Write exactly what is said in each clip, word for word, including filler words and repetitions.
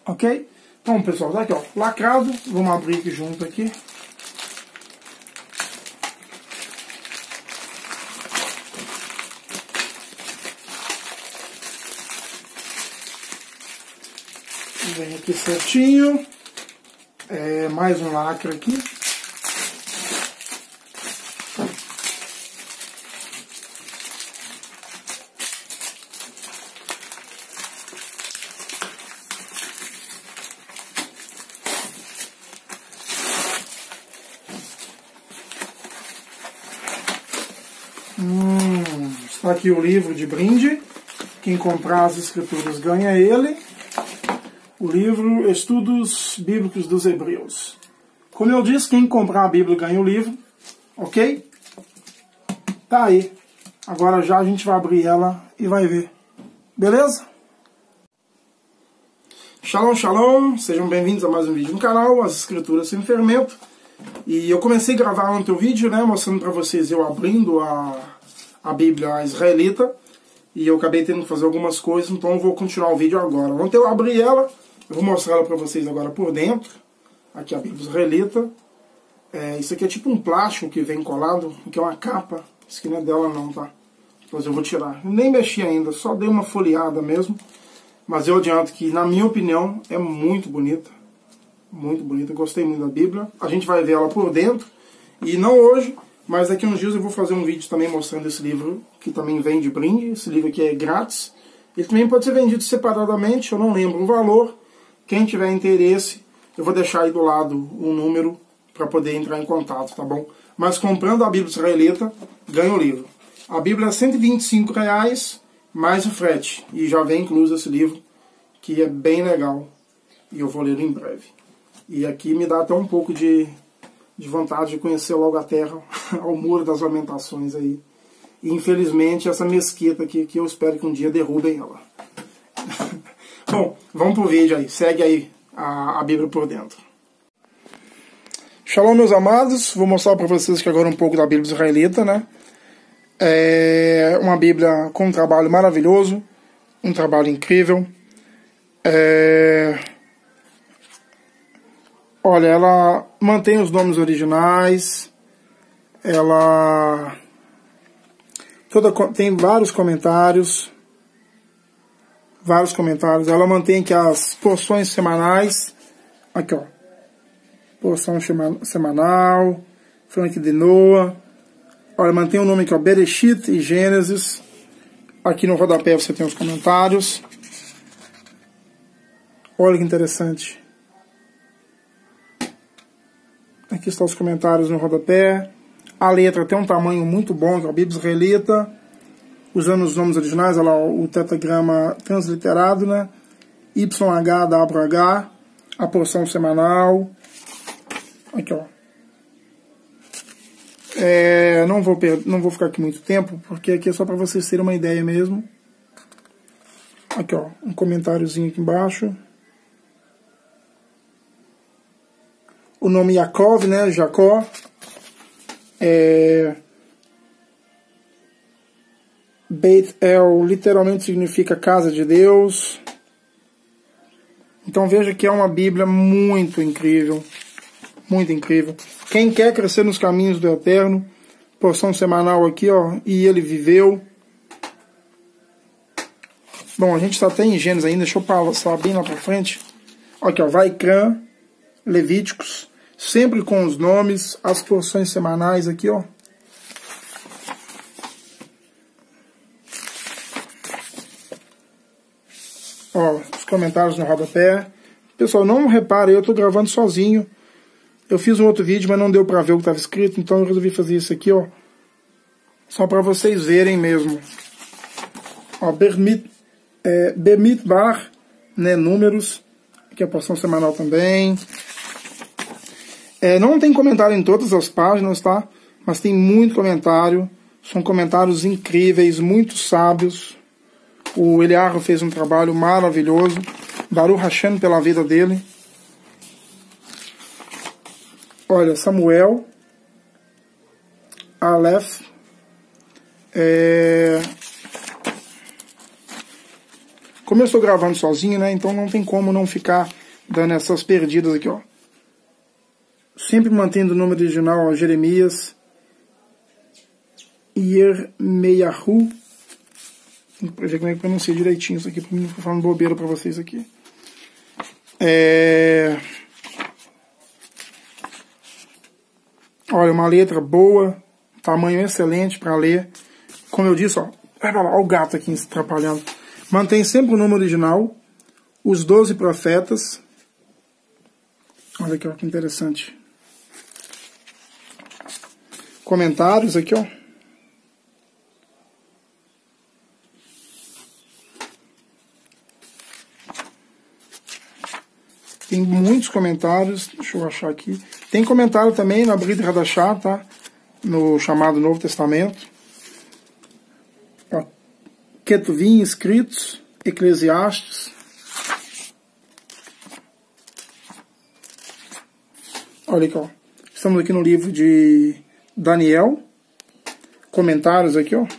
Ok? Então, pessoal, tá aqui, ó, lacrado. Vamos abrir aqui junto aqui. Vem aqui certinho. É, mais um lacre aqui. Hum, está aqui o livro de brinde. Quem comprar as escrituras ganha ele. O livro Estudos Bíblicos dos Hebreus. Como eu disse, quem comprar a Bíblia ganha o livro. Ok? Tá aí. Agora já a gente vai abrir ela e vai ver. Beleza? Shalom, shalom. Sejam bem-vindos a mais um vídeo no canal, As Escrituras Sem Fermento. E eu comecei a gravar ontem o vídeo, né, mostrando para vocês eu abrindo a, a Bíblia Israelita. E eu acabei tendo que fazer algumas coisas, então eu vou continuar o vídeo agora. Ontem eu abri ela. Eu vou mostrar ela para vocês agora por dentro. Aqui a Bíblia Israelita. É, isso aqui é tipo um plástico que vem colado, que é uma capa. Isso aqui não é dela não, tá? Depois eu vou tirar. Eu nem mexi ainda, só dei uma folheada mesmo. Mas eu adianto que, na minha opinião, é muito bonita. Muito bonita, eu gostei muito da Bíblia. A gente vai ver ela por dentro. E não hoje, mas daqui a uns dias eu vou fazer um vídeo também mostrando esse livro, que também vem de brinde. Esse livro aqui é grátis. Ele também pode ser vendido separadamente, eu não lembro o valor. Quem tiver interesse, eu vou deixar aí do lado o número para poder entrar em contato, tá bom? Mas comprando a Bíblia Israelita, ganha o livro. A Bíblia é cento e vinte e cinco reais, mais o frete. E já vem incluso esse livro, que é bem legal. E eu vou ler em breve. E aqui me dá até um pouco de, de vontade de conhecer logo a terra, ao Muro das Lamentações aí. E infelizmente essa mesquita aqui, que eu espero que um dia derrubem ela. Bom, vamos pro vídeo aí. Segue aí a, a Bíblia por dentro. Shalom, meus amados. Vou mostrar para vocês que agora um pouco da Bíblia Israelita, né? É uma Bíblia com um trabalho maravilhoso, um trabalho incrível. É... Olha, ela mantém os nomes originais. Ela toda tem vários comentários. Vários comentários. Ela mantém aqui as porções semanais. Aqui, ó. Porção semanal. Frank de Noah. Olha, mantém o nome aqui, ó. Bereshit e Gênesis. Aqui no rodapé você tem os comentários. Olha que interessante. Aqui estão os comentários no rodapé. A letra tem um tamanho muito bom, que é a Bíblia Israelita. Usando os nomes originais, olha lá, o tetragrama transliterado, né? Y H W H, a porção semanal. Aqui, ó. É, não, vou não vou ficar aqui muito tempo, porque aqui é só para vocês terem uma ideia mesmo. Aqui, ó, um comentáriozinho aqui embaixo. O nome Yaakov, né? Jacó. É... Beit El literalmente significa casa de Deus. Então veja que é uma Bíblia muito incrível. Muito incrível. Quem quer crescer nos caminhos do Eterno, porção semanal aqui, ó. E ele viveu. Bom, a gente está até em Gênesis ainda. Deixa eu passar bem lá para frente. Aqui, ó. Vaikrã, Levíticos. Sempre com os nomes, as porções semanais aqui, ó. Ó, os comentários no rodapé. Pessoal, não repare, eu estou gravando sozinho. Eu fiz um outro vídeo, mas não deu para ver o que estava escrito, então eu resolvi fazer isso aqui, ó. Só para vocês verem mesmo. Ó, Bermit, é, Bemitbar, né, números. Aqui a porção semanal também. É, não tem comentário em todas as páginas, tá? Mas tem muito comentário. São comentários incríveis, muito sábios. O Eliarro fez um trabalho maravilhoso. Baruch Hashem pela vida dele. Olha, Samuel. Aleph. É... Como eu estou gravando sozinho, né, então não tem como não ficar dando essas perdidas aqui, ó. Sempre mantendo o nome original, ó, Jeremias Yirmeyahu. Tem que ver como é que pronuncia direitinho isso aqui, para mim não ficar falando bobeira para vocês aqui. É... Olha, uma letra boa, tamanho excelente para ler. Como eu disse, ó, olha o gato aqui se atrapalhando. Mantém sempre o nome original, os doze profetas. Olha aqui, ó, que interessante. Comentários aqui, ó. Tem muitos comentários, deixa eu achar aqui. Tem comentário também na Brit Hadashah, tá? No chamado Novo Testamento. Ketuvim, escritos, Eclesiastes. Olha aqui, ó. Estamos aqui no livro de Daniel. Comentários aqui, ó.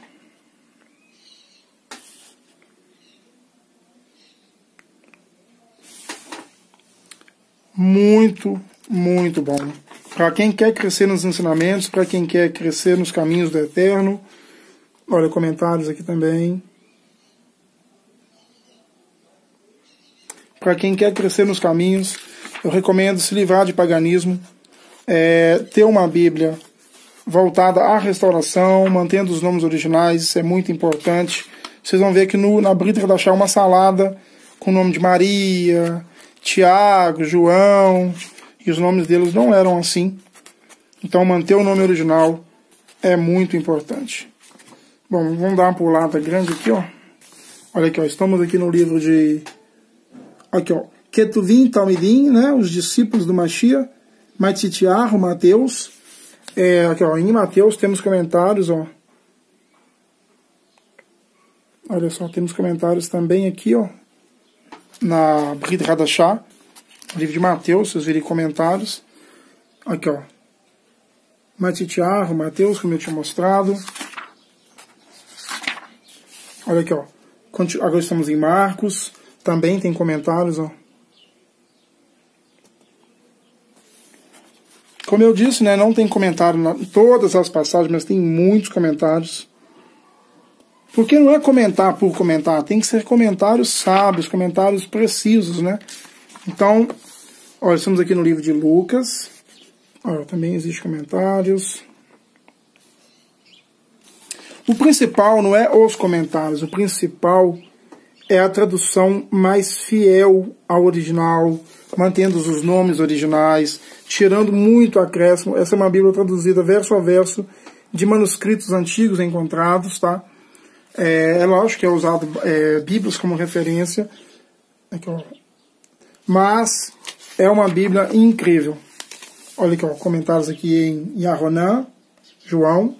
Muito, muito bom. Para quem quer crescer nos ensinamentos, para quem quer crescer nos caminhos do Eterno. Olha, comentários aqui também. Para quem quer crescer nos caminhos, eu recomendo se livrar de paganismo, é, ter uma Bíblia voltada à restauração, mantendo os nomes originais, isso é muito importante. Vocês vão ver que no, na Brit Hadashah uma salada com o nome de Maria, Tiago, João, e os nomes deles não eram assim. Então manter o nome original é muito importante. Bom, vamos dar uma pulada grande aqui, ó. Olha aqui, ó, estamos aqui no livro de... Aqui, ó, Ketuvim, Talmidim, né, os discípulos do Mashiach, Matitiar, Mateus. É, aqui, ó, em Mateus temos comentários, ó. Olha só, temos comentários também aqui, ó, na Brit Hadashah, livro de Mateus, vocês virem comentários. Aqui, ó, Matitiar, Mateus, como eu tinha mostrado. Olha aqui, ó, agora estamos em Marcos. Também tem comentários, ó. Como eu disse, né, não tem comentário em todas as passagens, mas tem muitos comentários. Porque não é comentar por comentar, tem que ser comentários sábios, comentários precisos, né? Então, olha, estamos aqui no livro de Lucas. Olha, também existem comentários. O principal não é os comentários, o principal é a tradução mais fiel ao original, mantendo os nomes originais, tirando muito acréscimo. Essa é uma Bíblia traduzida verso a verso de manuscritos antigos encontrados, tá? É, é lógico que é usado é, Bíblias como referência, aqui, ó. Mas é uma Bíblia incrível. Olha aqui, ó, comentários aqui em Yaronã, João.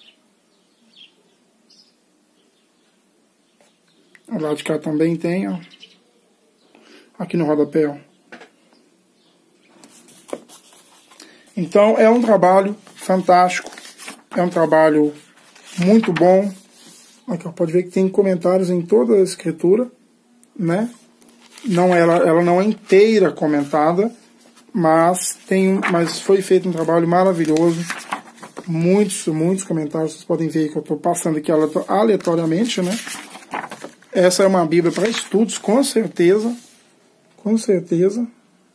O lado de cá também tem, ó. Aqui no rodapé, ó. Então, é um trabalho fantástico. É um trabalho muito bom. Aqui, ó, pode ver que tem comentários em toda a escritura, né? Não, ela, ela não é inteira comentada, mas, tem, mas foi feito um trabalho maravilhoso. Muitos, muitos comentários. Vocês podem ver que eu estou passando aqui aleatoriamente, né? Essa é uma Bíblia para estudos, com certeza. Com certeza.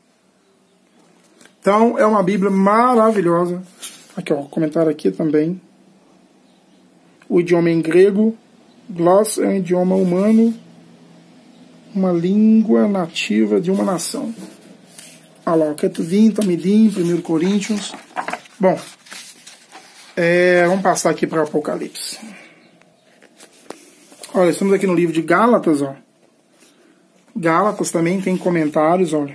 Então, é uma Bíblia maravilhosa. Aqui, ó, comentário aqui também. O idioma em grego. Gloss é um idioma humano. Uma língua nativa de uma nação. Olha lá, Ketuvim, Talmidim, primeiro Coríntios. Bom, é, vamos passar aqui para o Apocalipse. Olha, estamos aqui no livro de Gálatas, ó. Gálatas também tem comentários, olha.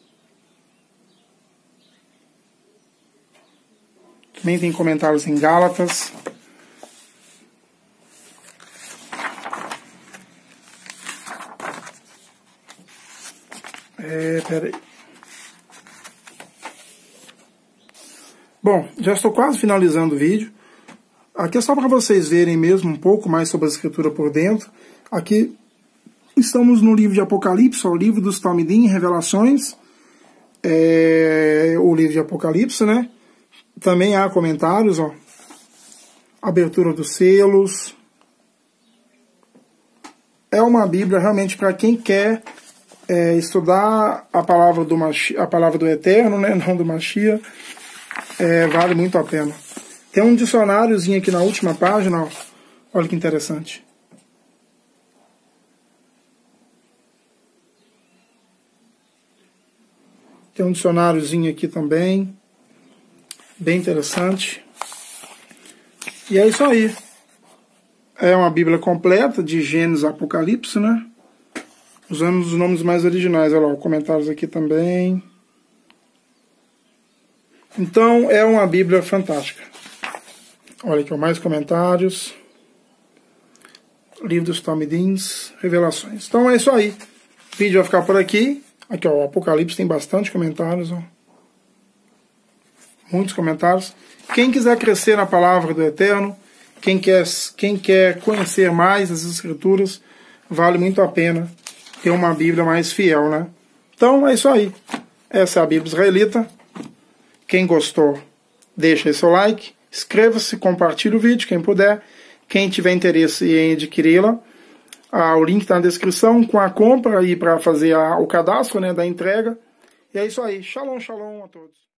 Também tem comentários em Gálatas. É, peraí. Bom, já estou quase finalizando o vídeo. Aqui é só para vocês verem mesmo um pouco mais sobre a escritura por dentro. Aqui estamos no livro de Apocalipse, o livro dos Talmidim, Revelações, é, o livro de Apocalipse, né? Também há comentários, ó, abertura dos selos. É uma Bíblia realmente para quem quer é, estudar a palavra do Mashi, a palavra do Eterno, né? Não do Mashiach. É, vale muito a pena. Tem um dicionáriozinho aqui na última página, ó. Olha que interessante. Tem um dicionáriozinho aqui também, bem interessante. E é isso aí. É uma Bíblia completa de Gênesis e Apocalipse, né? Usando os nomes mais originais. Olha lá, comentários aqui também. Então, é uma Bíblia fantástica. Olha aqui, ó, mais comentários. Livro dos Talmidins, Revelações. Então, é isso aí. O vídeo vai ficar por aqui. Aqui, ó, o Apocalipse tem bastante comentários, ó. Muitos comentários. Quem quiser crescer na palavra do Eterno, quem quer, quem quer conhecer mais as Escrituras, vale muito a pena ter uma Bíblia mais fiel, né? Então, é isso aí. Essa é a Bíblia israelita. Quem gostou, deixa aí seu like, inscreva-se, compartilhe o vídeo, quem puder. Quem tiver interesse em adquiri-la, ah, o link está na descrição com a compra e para fazer a, o cadastro, né, da entrega. E é isso aí. Shalom, shalom a todos.